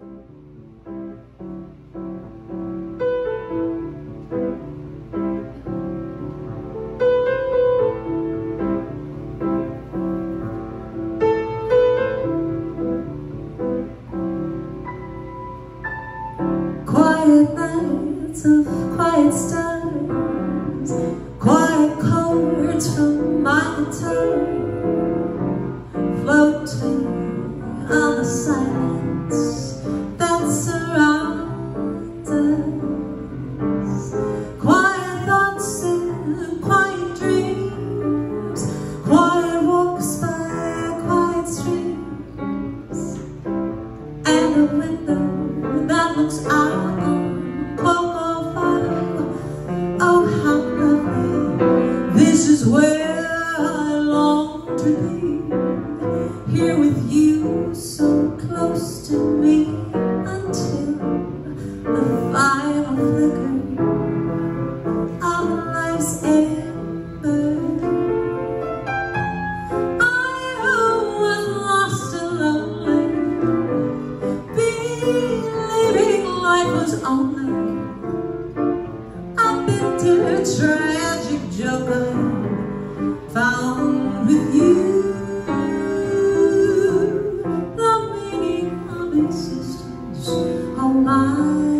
Quiet nights of quiet stars, quiet chords from my guitar, floating on the silence that surrounds us. Quiet thoughts and quiet dreams, quiet walks by quiet streams, and a window that looks out. This is where I long to be, here with you, so close to me, until the final flicker of life's ember. I was lost and lonely, believing life was only a bitter tragic joke found with you. The meaning of existence, oh my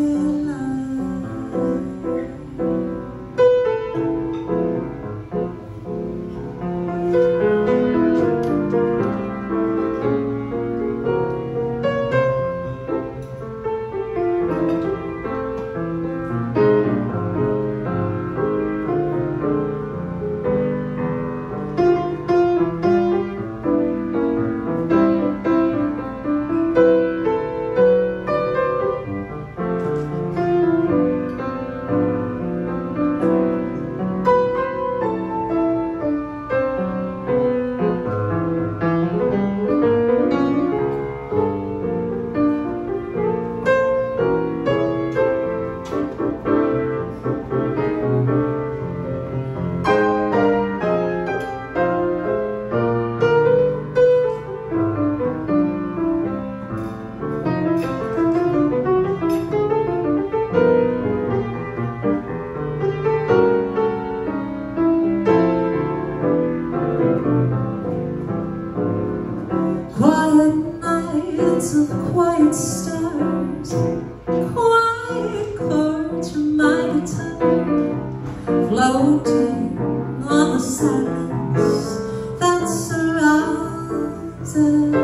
of quiet stars, quiet chords from my guitar, floating on the silence that surrounds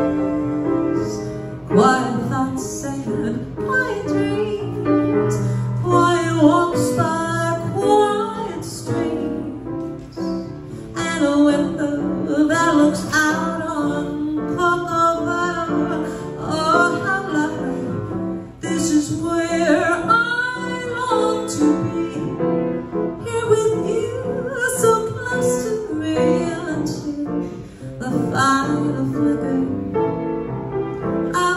us. Quiet thoughts and quiet dreams, quiet walks by quiet streams, and a window that looks out on this is where I long to be, here with you, so close to me, until the final flicker